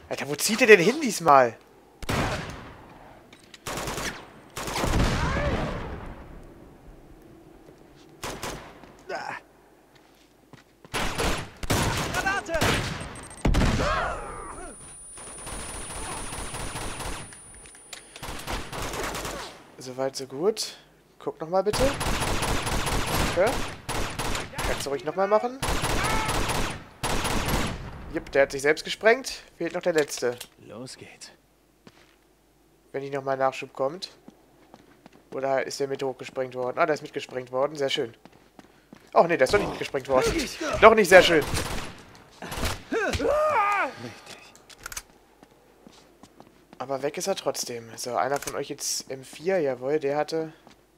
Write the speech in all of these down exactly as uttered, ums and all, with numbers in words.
Alter, wo zieht ihr denn hin diesmal? Granate! Soweit, so gut. Guck nochmal bitte. Okay. Kannst du ruhig nochmal machen. Jupp, der hat sich selbst gesprengt. Fehlt noch der letzte. Los geht's. Wenn nicht nochmal Nachschub kommt. Oder ist der mit hochgesprengt worden? Ah, der ist mitgesprengt worden. Sehr schön. Oh, ne, der ist doch nicht mitgesprengt worden. Doch nicht sehr schön. Richtig. Aber weg ist er trotzdem. So, einer von euch jetzt M vier. Jawohl, der hatte...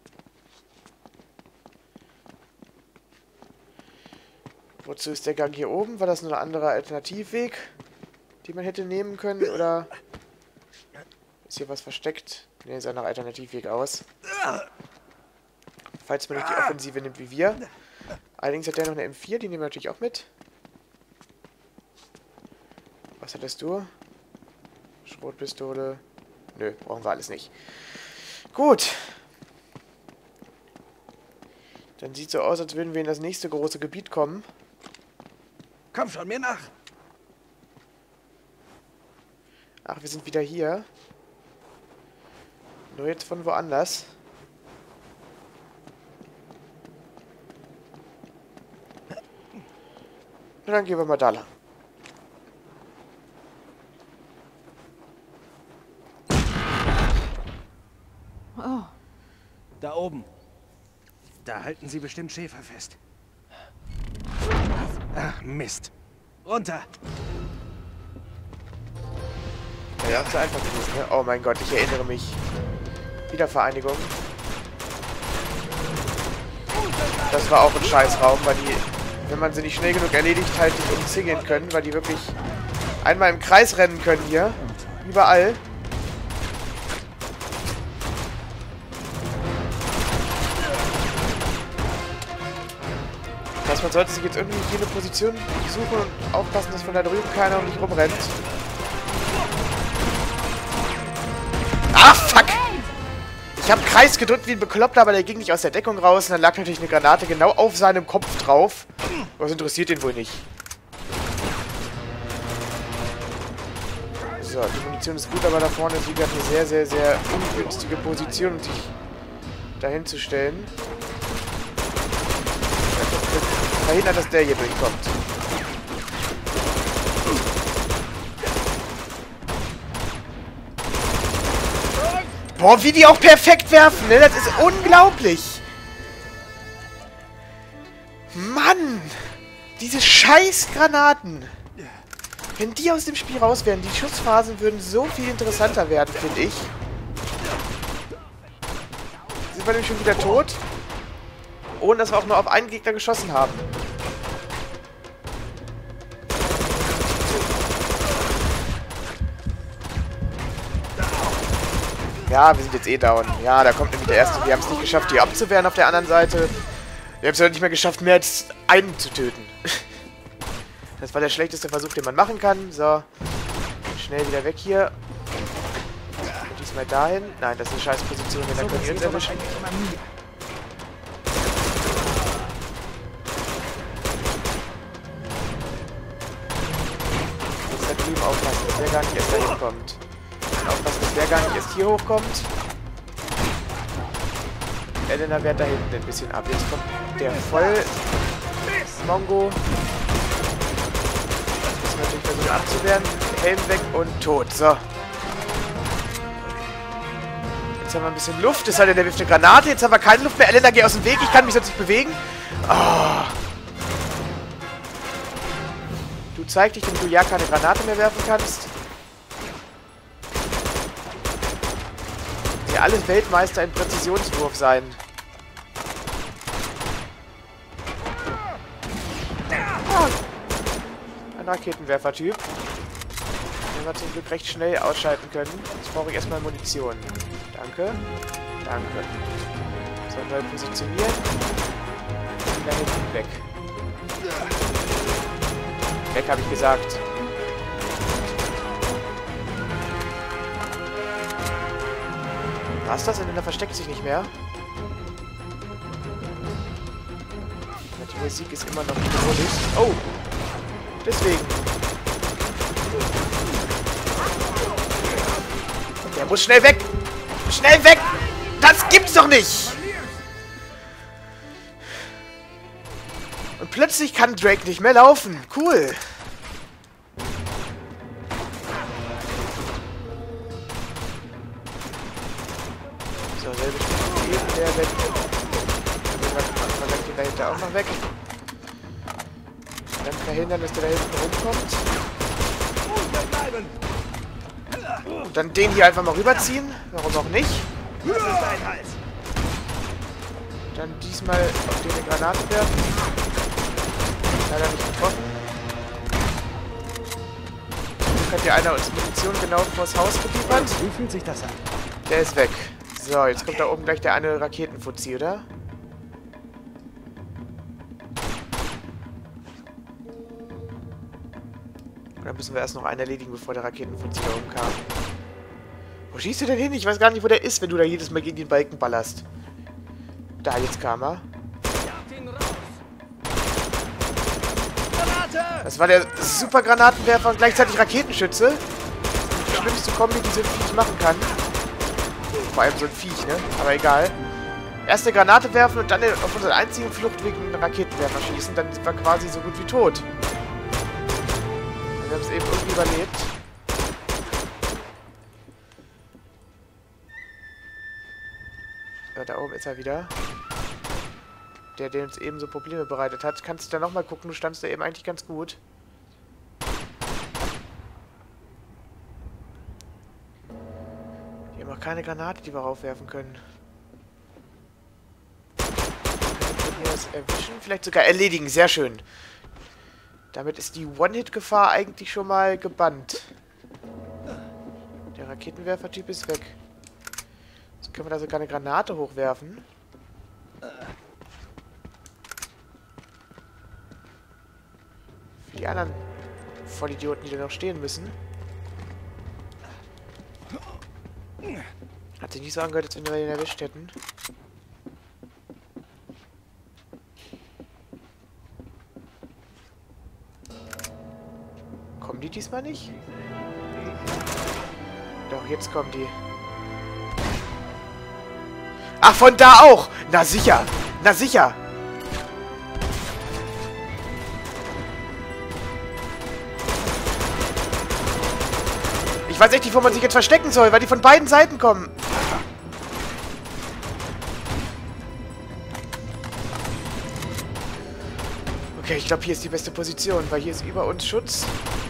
Wozu ist der Gang hier oben? War das nur ein anderer Alternativweg, den man hätte nehmen können? Oder ist hier was versteckt? Ne, sah nach Alternativweg aus. Falls man nicht die Offensive nimmt wie wir. Allerdings hat der noch eine M vier, die nehmen wir natürlich auch mit. Was hattest du? Schrotpistole. Nö, brauchen wir alles nicht. Gut. Dann sieht so aus, als würden wir in das nächste große Gebiet kommen. Komm schon, mir nach. Ach, wir sind wieder hier. Nur jetzt von woanders. Na, dann gehen wir mal da lang. Oh. Da oben. Da halten sie bestimmt Schäfer fest. Ach, Mist. Runter. Ja, ist einfach gewesen, ne? Oh mein Gott, ich erinnere mich. Wiedervereinigung. Das war auch ein Scheißraum, weil die, wenn man sie nicht schnell genug erledigt, halt nicht umzingeln können, weil die wirklich einmal im Kreis rennen können hier. Überall. Das heißt, man sollte sich jetzt irgendwie hier eine Position suchen und aufpassen, dass von da drüben keiner um dich rumrennt. Ah, fuck! Ich habe Kreis gedrückt wie ein Bekloppter, aber der ging nicht aus der Deckung raus. Und dann lag natürlich eine Granate genau auf seinem Kopf drauf. Was interessiert den wohl nicht? So, die Munition ist gut, aber da vorne ist wieder eine sehr, sehr, sehr ungünstige Position, um sich dahin zu stellen. Verhindern, dass der hier durchkommt. Boah, wie die auch perfekt werfen, ne? Das ist unglaublich. Mann! Diese scheiß Granaten. Wenn die aus dem Spiel raus wären, die Schussphasen würden so viel interessanter werden, finde ich. Sind wir nämlich schon wieder tot? Ohne dass wir auch nur auf einen Gegner geschossen haben. Ja, wir sind jetzt eh down. Ja, da kommt nämlich der erste. Wir haben es nicht geschafft, die abzuwehren auf der anderen Seite. Wir haben es ja nicht mehr geschafft, mehr als einen zu töten. Das war der schlechteste Versuch, den man machen kann. So. Schnell wieder weg hier. Und diesmal dahin. Nein, das ist eine scheiß Position, denn da können wir uns erwischen. Muss da drüben aufpassen, dass der gar nicht erst dahin kommt. Aufpassen, dass der gar nicht erst hier hochkommt. Elena wehrt da hinten ein bisschen ab. Jetzt kommt der voll Mongo. Das müssen wir natürlich versuchen abzuwehren. Helm weg und tot. So. Jetzt haben wir ein bisschen Luft. Es sei denn, der wirft eine Granate. Jetzt haben wir keine Luft mehr. Elena, geh aus dem Weg. Ich kann mich sonst nicht bewegen. Oh. Du zeig dich, damit du ja keine Granate mehr werfen kannst. Ja, alles Weltmeister im Präzisionswurf sein. Ah, ein Raketenwerfer-Typ. Den wir zum Glück recht schnell ausschalten können. Jetzt brauche ich erstmal Munition. Danke. Danke. So, neu positionieren. Und da hinten weg. Weg, habe ich gesagt. Was das? Der versteckt sich nicht mehr. Die Musik ist immer noch bedrohlich. Oh! Deswegen. Der muss schnell weg! Schnell weg! Das gibt's doch nicht! Und plötzlich kann Drake nicht mehr laufen. Cool. So, selbe Spiel. Der weg. Den dahinter auch noch weg. Dann verhindern, dass der da hinten rumkommt. Und dann den hier einfach mal rüberziehen. Warum auch nicht? Dann diesmal auf den eine Granate werfen. Leider nicht getroffen. Jetzt hat hier einer uns Munition genau vors Haus geliefert. Wie fühlt sich das an? Der ist weg. So, jetzt kommt da oben gleich der eine Raketenfuzzi, oder? Oder müssen wir erst noch einen erledigen, bevor der Raketenfuzzi da oben kam? Wo schießt du denn hin? Ich weiß gar nicht, wo der ist, wenn du da jedes Mal gegen den Balken ballerst. Da, jetzt kam er. Das war der super Granatenwerfer und gleichzeitig Raketenschütze. Die schlimmste Kombi, die so ein Viech machen kann. Vor allem so ein Viech, ne? Aber egal. Erst eine Granate werfen und dann auf unseren einzigen Fluchtweg einen Raketenwerfer schießen. Dann sind wir quasi so gut wie tot. Wir haben es eben irgendwie überlebt. Ja, da oben ist er wieder. Der, der uns eben so Probleme bereitet hat. Kannst du da nochmal gucken? Du standst da eben eigentlich ganz gut. Wir haben auch keine Granate, die wir raufwerfen können. Können wir das erwischen? Vielleicht sogar erledigen. Sehr schön. Damit ist die One-Hit-Gefahr eigentlich schon mal gebannt. Der Raketenwerfer-Typ ist weg. Jetzt können wir da sogar eine Granate hochwerfen. Für die anderen Vollidioten, die da noch stehen müssen. Hat sich nicht so angehört, als wenn wir ihn erwischt hätten. Kommen die diesmal nicht? Doch, jetzt kommen die. Ach, von da auch! Na sicher! Na sicher! Ich weiß echt nicht, wo man sich jetzt verstecken soll, weil die von beiden Seiten kommen. Okay, ich glaube, hier ist die beste Position, weil hier ist über uns Schutz.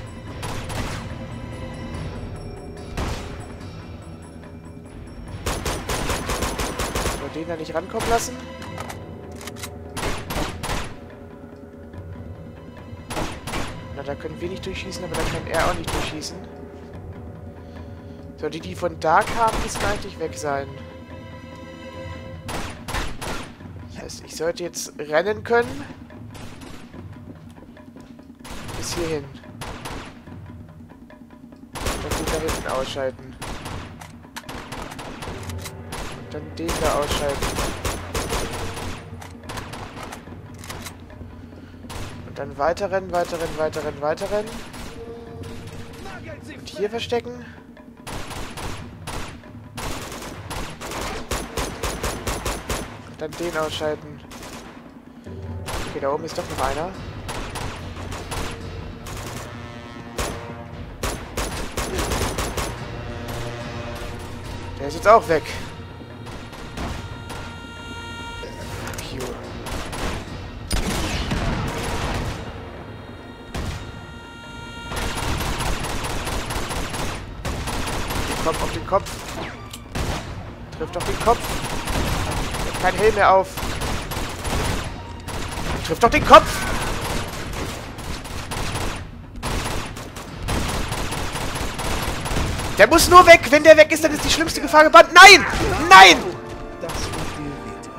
So, den da nicht rankommen lassen. Na, da können wir nicht durchschießen, aber da kann er auch nicht durchschießen. So, die, die von da kamen, müssen eigentlich weg sein. Das heißt, ich sollte jetzt rennen können. Bis hierhin. Und den da hinten ausschalten. Und dann den da ausschalten. Und dann weiterrennen, weiterrennen, weiterrennen, weiterrennen. Und hier verstecken. Dann den ausschalten. Okay, da oben ist doch noch einer. Der ist jetzt auch weg. Fuck you. Den Kopf auf den Kopf. Trifft auf den Kopf. Kein Helm mehr auf. Trifft doch den Kopf! Der muss nur weg! Wenn der weg ist, dann ist die schlimmste Gefahr gebannt. Nein! Nein! Das wird dir wehtun.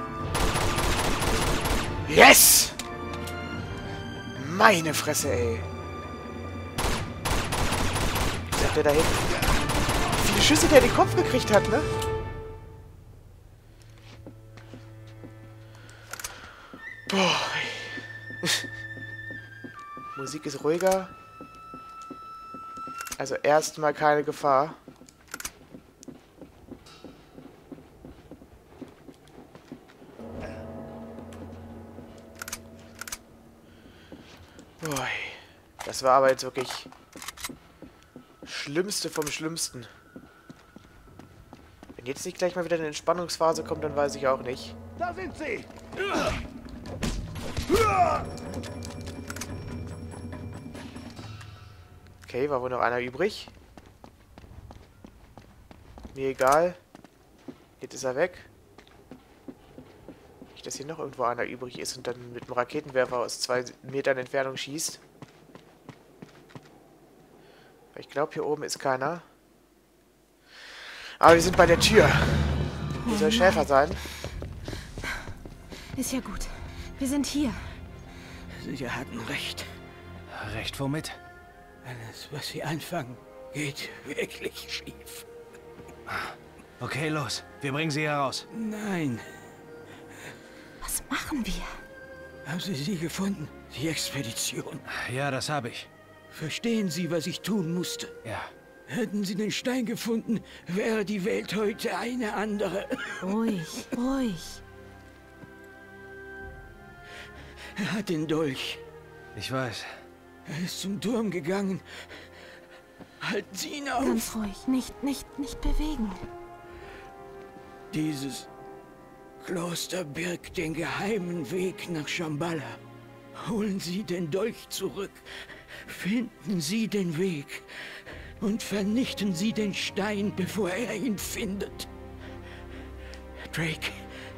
Yes! Meine Fresse, ey. Was sagt der da hinten? Wie viele Schüsse der in den Kopf gekriegt hat, ne? Musik ist ruhiger. Also erstmal keine Gefahr. Ui. Das war aber jetzt wirklich Schlimmste vom Schlimmsten. Wenn jetzt nicht gleich mal wieder eine Entspannungsphase kommt, dann weiß ich auch nicht. Da sind sie! Okay, war wohl noch einer übrig. Mir egal. Jetzt ist er weg. Nicht, dass hier noch irgendwo einer übrig ist und dann mit dem Raketenwerfer aus zwei Metern Entfernung schießt. Ich glaube, hier oben ist keiner. Aber wir sind bei der Tür. Hier soll Schäfer sein. Ist ja gut. Wir sind hier. Sie hatten recht. Recht womit? Alles, was Sie anfangen, geht wirklich schief. Okay, los. Wir bringen sie heraus. Nein. Was machen wir? Haben Sie sie gefunden? Die Expedition. Ja, das habe ich. Verstehen Sie, was ich tun musste? Ja. Hätten Sie den Stein gefunden, wäre die Welt heute eine andere. Ruhig, ruhig. Er hat den Dolch. Ich weiß. Er ist zum Turm gegangen. Halten Sie ihn auf. Ganz ruhig. Nicht, nicht, nicht bewegen. Dieses Kloster birgt den geheimen Weg nach Shambhala. Holen Sie den Dolch zurück. Finden Sie den Weg. Und vernichten Sie den Stein, bevor er ihn findet. Drake,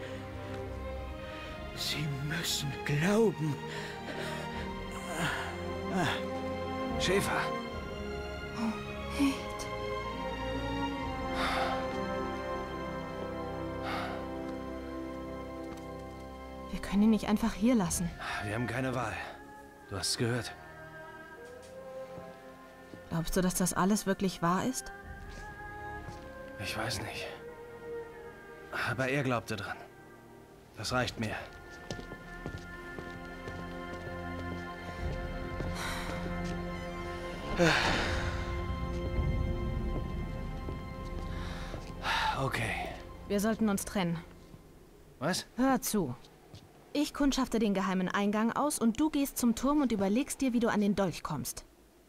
Sie müssen glauben. Schäfer. Oh, Held. Wir können ihn nicht einfach hier lassen. Wir haben keine Wahl. Du hast es gehört. Glaubst du, dass das alles wirklich wahr ist? Ich weiß nicht. Aber er glaubte dran. Das reicht mir. Okay. Wir sollten uns trennen. Was? Hör zu. Ich kundschafte den geheimen Eingang aus und du gehst zum Turm und überlegst dir, wie du an den Dolch kommst.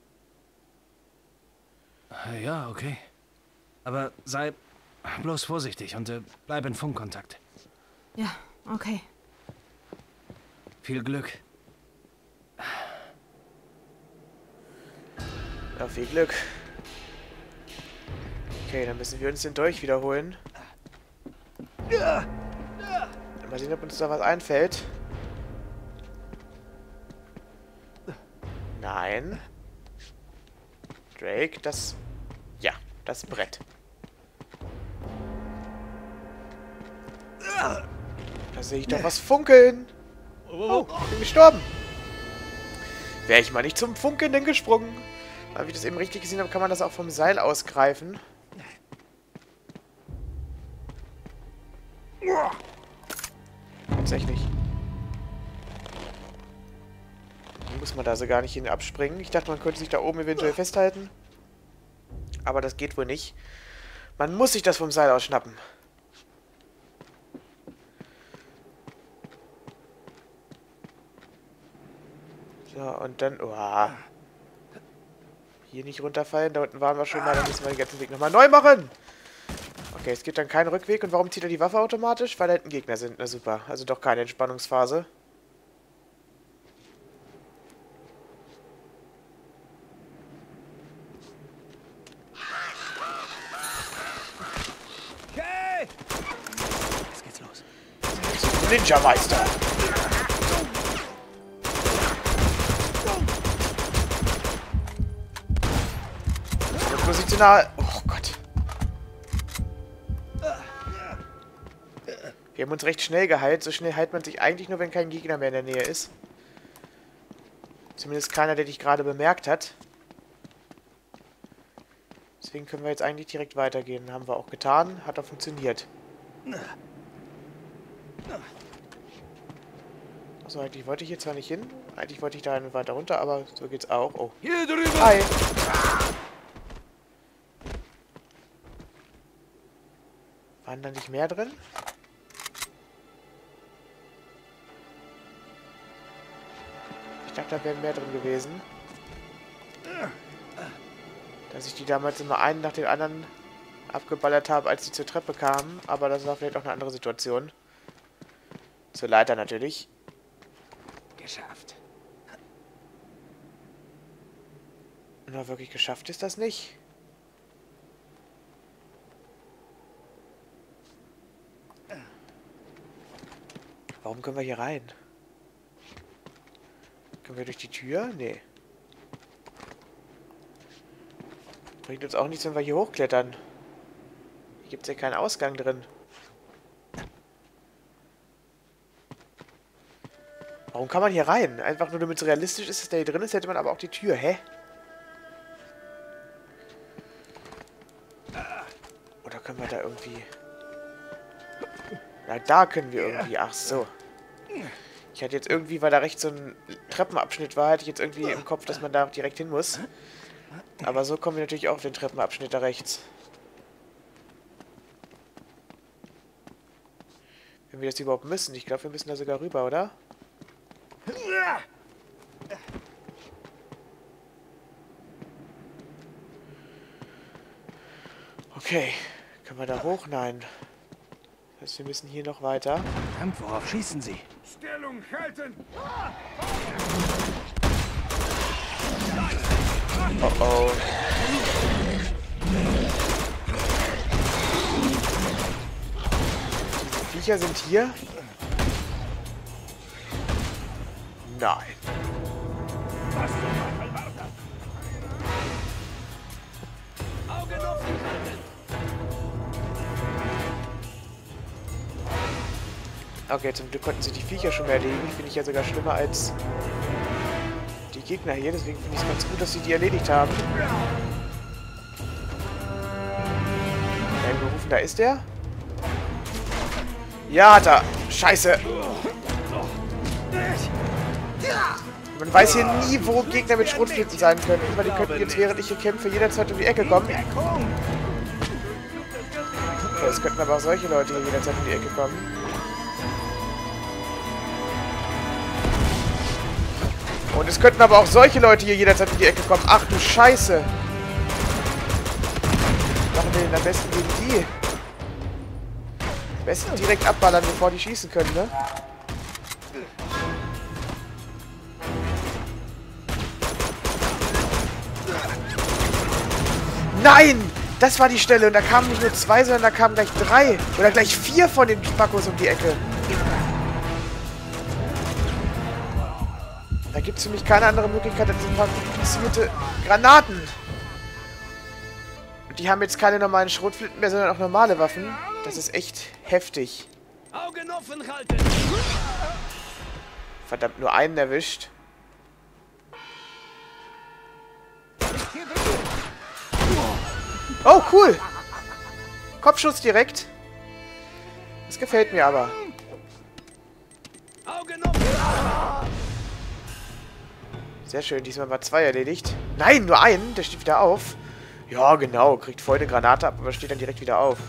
Ja, okay. Aber sei bloß vorsichtig und äh, bleib in Funkkontakt. Ja, okay. Viel Glück. Ja, viel Glück. Okay, dann müssen wir uns den Dolch wiederholen. Mal sehen, ob uns da was einfällt. Nein. Drake, das... Ja, das Brett. Da sehe ich doch was funkeln. Oh, ich bin gestorben. Wäre ich mal nicht zum Funkelnden gesprungen. Aber wie ich das eben richtig gesehen habe, kann man das auch vom Seil ausgreifen. Tatsächlich. Muss man da so gar nicht hin abspringen. Ich dachte, man könnte sich da oben eventuell festhalten. Aber das geht wohl nicht. Man muss sich das vom Seil ausschnappen. So, und dann... Oh. Hier nicht runterfallen. Da unten waren wir schon mal. Dann müssen wir den ganzen Weg nochmal neu machen. Okay, es gibt dann keinen Rückweg. Und warum zieht er die Waffe automatisch? Weil da hinten Gegner sind. Na super. Also doch keine Entspannungsphase. Okay! Jetzt geht's los. Ninja-Meister. Positional. Oh Gott. Wir haben uns recht schnell geheilt. So schnell heilt man sich eigentlich nur, wenn kein Gegner mehr in der Nähe ist. Zumindest keiner, der dich gerade bemerkt hat. Deswegen können wir jetzt eigentlich direkt weitergehen. Haben wir auch getan. Hat auch funktioniert. So, eigentlich wollte ich hier zwar nicht hin. Eigentlich wollte ich da weiter runter, aber so geht's auch. Oh. Hier drüber! Hi! Waren da nicht mehr drin? Ich dachte, da wären mehr drin gewesen. Dass ich die damals immer einen nach dem anderen abgeballert habe, als die zur Treppe kamen. Aber das war vielleicht auch eine andere Situation. Zur Leiter natürlich. Geschafft. Na, wirklich geschafft ist das nicht. Warum können wir hier rein? Können wir durch die Tür? Nee. Bringt uns auch nichts, wenn wir hier hochklettern. Hier gibt es ja keinen Ausgang drin. Warum kann man hier rein? Einfach nur, damit es realistisch ist, dass der hier drin ist, hätte man aber auch die Tür. Hä? Oder können wir da irgendwie... Na, da können wir irgendwie... Ach so. Ich hatte jetzt irgendwie, weil da rechts so ein Treppenabschnitt war, hatte ich jetzt irgendwie im Kopf, dass man da direkt hin muss. Aber so kommen wir natürlich auch auf den Treppenabschnitt da rechts. Wenn wir das überhaupt müssen. Ich glaube, wir müssen da sogar rüber, oder? Okay. Können wir da hoch? Nein. Das heißt, wir müssen hier noch weiter. Verdammt, worauf schießen Sie? Stellung halten! Oh oh. Diese Viecher sind hier? Nein. Was zum Teufel war das? Augen offen halten! Okay, zum Glück konnten sie die Viecher schon mehr erledigen. Finde ich ja sogar schlimmer als die Gegner hier. Deswegen finde ich es ganz gut, dass sie die erledigt haben. Ja, gerufen, da ist der. Ja, hat er. Scheiße. Man weiß hier nie, wo Gegner mit Schrotflinten sein können. Weil die könnten jetzt, während ich hier kämpfe, jederzeit um die Ecke kommen. Okay, es könnten aber auch solche Leute hier jederzeit um die Ecke kommen. Und es könnten aber auch solche Leute hier jederzeit in die Ecke kommen. Ach du Scheiße. Machen wir den am besten gegen die. Am besten direkt abballern, bevor die schießen können, ne? Nein! Das war die Stelle. Und da kamen nicht nur zwei, sondern da kamen gleich drei. Oder gleich vier von den Spackos um die Ecke. Da gibt es für mich keine andere Möglichkeit als ein paar fixierte Granaten. Und die haben jetzt keine normalen Schrotflinten mehr, sondern auch normale Waffen. Das ist echt heftig. Augen offen halten! Verdammt, nur einen erwischt. Oh, cool. Kopfschuss direkt. Das gefällt mir aber. Augen offen! Sehr schön, diesmal war zwei erledigt. Nein, nur einen, der steht wieder auf. Ja, genau, kriegt voll eine Granate ab, aber steht dann direkt wieder auf.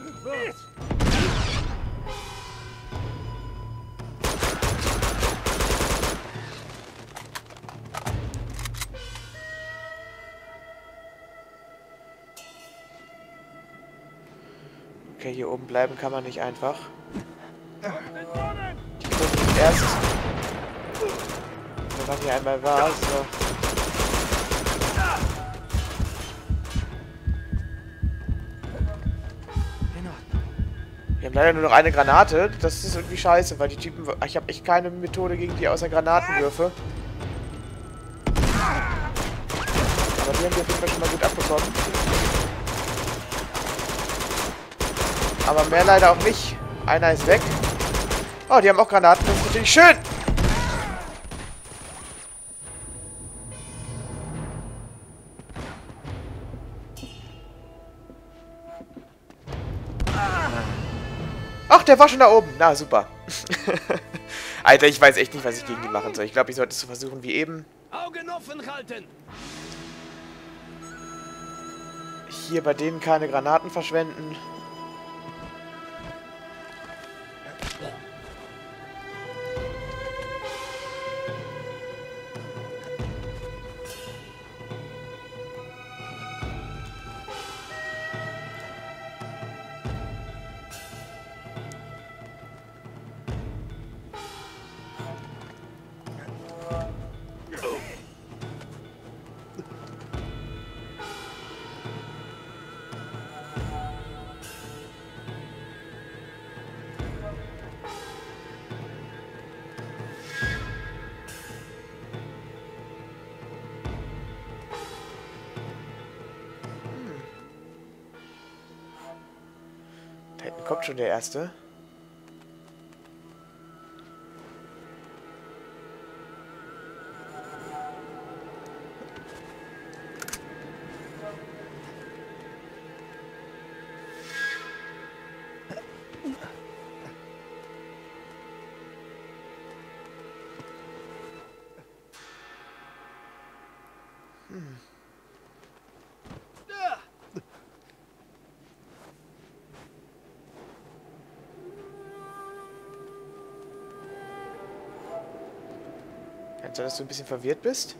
Okay, hier oben bleiben kann man nicht einfach. Ich muss erst... Wenn man hier einmal war, so. Wir haben leider nur noch eine Granate. Das ist irgendwie scheiße, weil die Typen... Ich habe echt keine Methode gegen die außer Granatenwürfe. Aber die haben wir auf jeden Fall schon mal gut abbekommen. Aber mehr leider auch nicht. Einer ist weg. Oh, die haben auch Granaten. Das ist natürlich schön. Ach, der war schon da oben. Na, super. Alter, ich weiß echt nicht, was ich gegen die machen soll. Ich glaube, ich sollte es so versuchen wie eben. Augen offen halten! Hier bei denen keine Granaten verschwenden. Da hinten kommt schon der Erste. Hm. Kann sein, dass du ein bisschen verwirrt bist?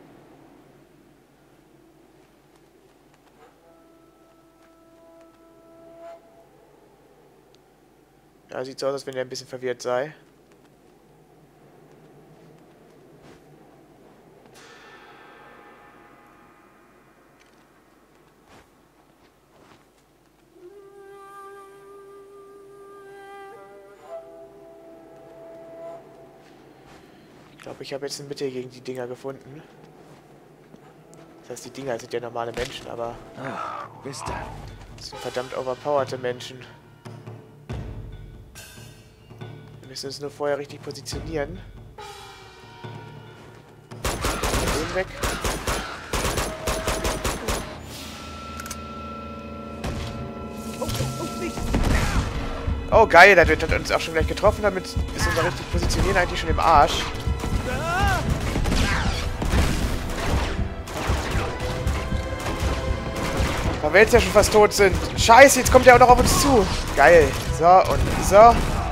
Ja, sieht so aus, als wenn er ein bisschen verwirrt sei. Ich glaube, ich habe jetzt ein Mittel gegen die Dinger gefunden. Das heißt, die Dinger sind ja normale Menschen, aber... Ah, bis dann. Das sind verdammt overpowerte Menschen. Wir müssen uns nur vorher richtig positionieren. Den weg. Oh geil, der hat uns auch schon gleich getroffen, damit ist unser richtig Positionieren eigentlich schon im Arsch. Weil wir jetzt ja schon fast tot sind. Scheiße, jetzt kommt der auch noch auf uns zu. Geil. So, und so.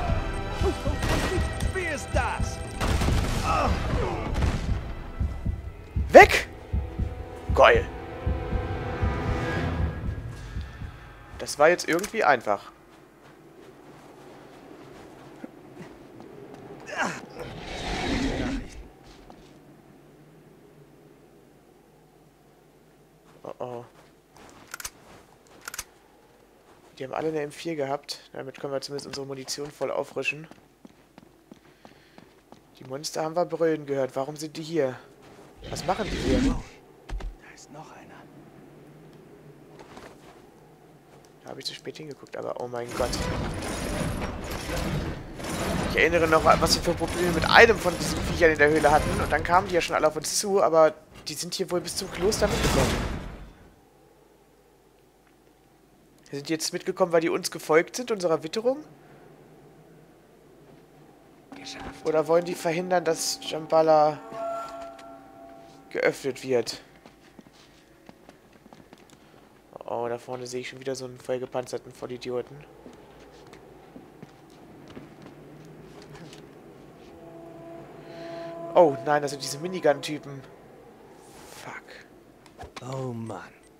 Wie ist das? Weg! Geil. Das war jetzt irgendwie einfach. Oh oh. Die haben alle eine M vier gehabt. Damit können wir zumindest unsere Munition voll auffrischen. Die Monster haben wir brüllen gehört. Warum sind die hier? Was machen die hier? Da ist noch einer. Da habe ich zu spät hingeguckt, aber oh mein Gott. Ich erinnere noch, was wir für Probleme mit einem von diesen Viechern in der Höhle hatten. Und dann kamen die ja schon alle auf uns zu, aber die sind hier wohl bis zum Kloster mitgekommen. Wir sind jetzt mitgekommen, weil die uns gefolgt sind, unserer Witterung? Geschafft. Oder wollen die verhindern, dass Shambhala geöffnet wird? Oh, da vorne sehe ich schon wieder so einen vollgepanzerten Vollidioten. Oh, nein, das sind diese Minigun-Typen. Fuck. Oh Mann.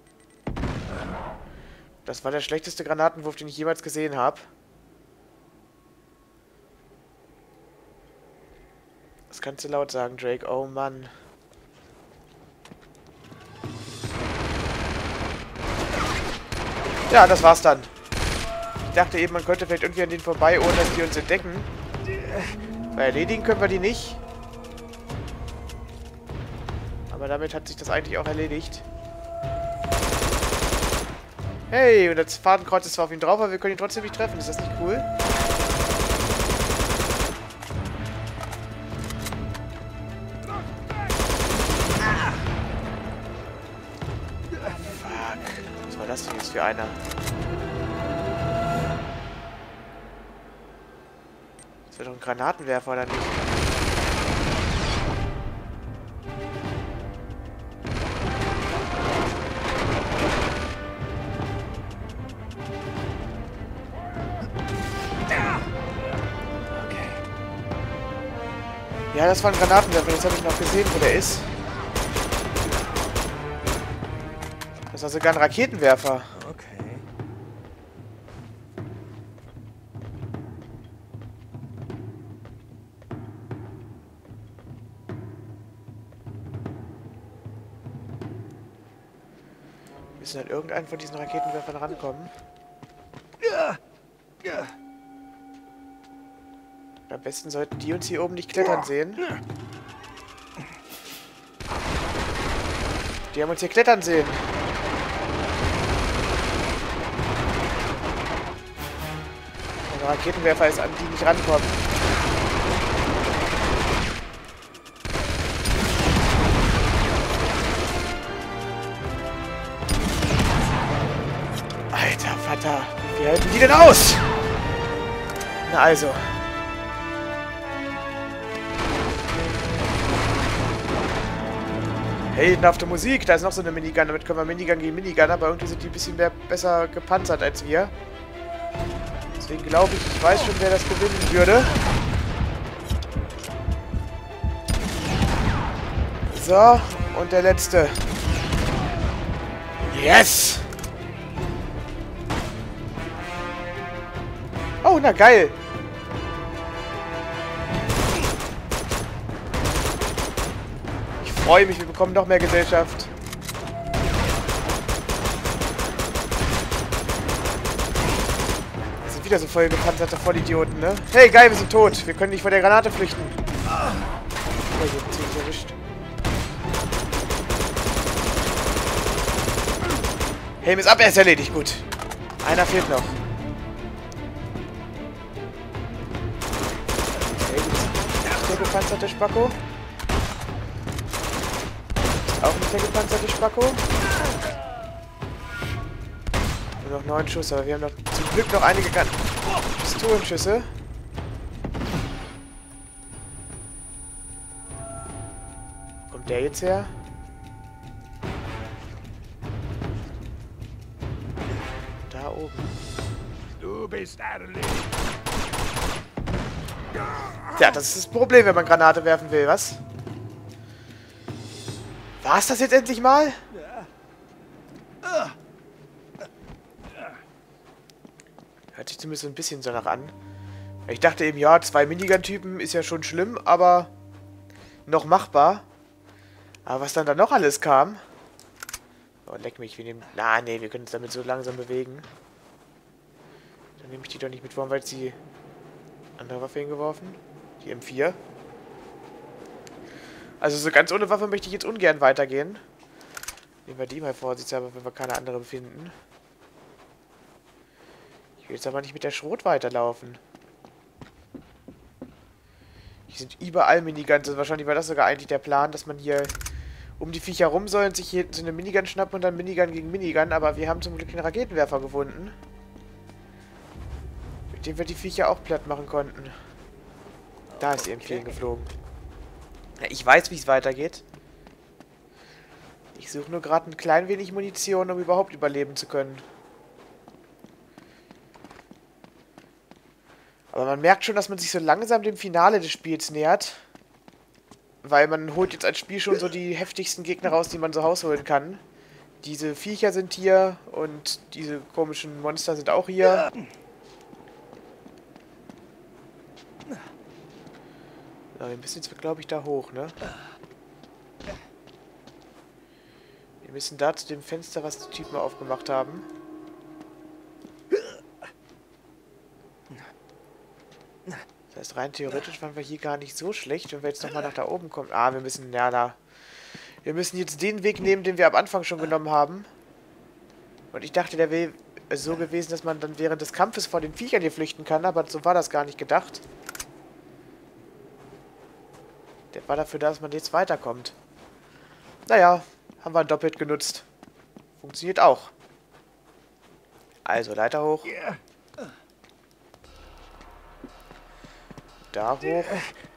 Das war der schlechteste Granatenwurf, den ich jemals gesehen habe. Das kannst du laut sagen, Drake. Oh Mann. Ja, das war's dann. Ich dachte eben, man könnte vielleicht irgendwie an denen vorbei, ohne dass die uns entdecken. Weil erledigen können wir die nicht. Aber damit hat sich das eigentlich auch erledigt. Hey, und das Fadenkreuz ist zwar auf ihn drauf, aber wir können ihn trotzdem nicht treffen. Ist das nicht cool? Fuck. Was war das denn jetzt für einer? Das wäre doch ein Granatenwerfer, oder nicht? Ja, das war ein Granatenwerfer. Jetzt habe ich noch gesehen, wo der ist. Das war sogar ein Raketenwerfer. Okay. Wir müssen an irgendeinen von diesen Raketenwerfern rankommen. Ja. Ja. Am besten sollten die uns hier oben nicht klettern sehen. Die haben uns hier klettern sehen. Der Raketenwerfer ist an die nicht rankommen. Alter Vater, wie halten die denn aus? Na also. Heldenhafte Musik, da ist noch so eine Minigun, damit können wir Minigun gegen Minigun, aber irgendwie sind die ein bisschen mehr, besser gepanzert als wir. Deswegen glaube ich, ich weiß schon, wer das gewinnen würde. So, und der letzte. Yes! Oh, na geil! Ich freue mich, wir bekommen noch mehr Gesellschaft. Das sind wieder so voll gepanzerte Vollidioten, ne? Hey, geil, wir sind tot. Wir können nicht vor der Granate flüchten. Oh, ich hab ziemlich erwischt. Helm ist ab, er ist erledigt. Gut. Einer fehlt noch. Okay, gut. Der gepanzerte Spacko. Auch nicht der gepanzerte Spacko. Nur noch neun Schuss, aber wir haben noch zum Glück noch einige Pistolenschüsse. Wo kommt der jetzt her? Da oben. Du bist erledigt. Ja, das ist das Problem, wenn man Granate werfen will, was? War's das jetzt endlich mal? Hört sich zumindest so ein bisschen so nach an. Ich dachte eben, ja, zwei Minigun-Typen ist ja schon schlimm, aber noch machbar. Aber was dann da noch alles kam... Oh, leck mich, wir nehmen... Na, nee, wir können uns damit so langsam bewegen. Dann nehme ich die doch nicht mit, warum weil sie andere Waffe hingeworfen? Die M vier. Also so ganz ohne Waffe möchte ich jetzt ungern weitergehen. Nehmen wir die mal vorsichtshalber, wenn wir keine andere finden. Ich will jetzt aber nicht mit der Schrot weiterlaufen. Hier sind überall Miniguns. Also wahrscheinlich war das sogar eigentlich der Plan, dass man hier um die Viecher rum soll und sich hier so eine Minigun schnappen und dann Minigun gegen Minigun. Aber wir haben zum Glück einen Raketenwerfer gefunden. Mit dem wir die Viecher auch platt machen konnten. Da ist die M vier geflogen. Ja, ich weiß, wie es weitergeht. Ich suche nur gerade ein klein wenig Munition, um überhaupt überleben zu können. Aber man merkt schon, dass man sich so langsam dem Finale des Spiels nähert. Weil man holt jetzt als Spiel schon so die heftigsten Gegner raus, die man so rausholen kann. Diese Viecher sind hier und diese komischen Monster sind auch hier. Ja, wir müssen jetzt, glaube ich, da hoch, ne? Wir müssen da zu dem Fenster, was die Typen aufgemacht haben. Das heißt, rein theoretisch waren wir hier gar nicht so schlecht, wenn wir jetzt nochmal nach da oben kommen. Ah, wir müssen, ja, da. Wir müssen jetzt den Weg nehmen, den wir am Anfang schon genommen haben. Und ich dachte, der wäre so gewesen, dass man dann während des Kampfes vor den Viechern hier flüchten kann, aber so war das gar nicht gedacht. Der war dafür da, dass man jetzt weiterkommt. Naja, haben wir doppelt genutzt. Funktioniert auch. Also, Leiter hoch. Da hoch.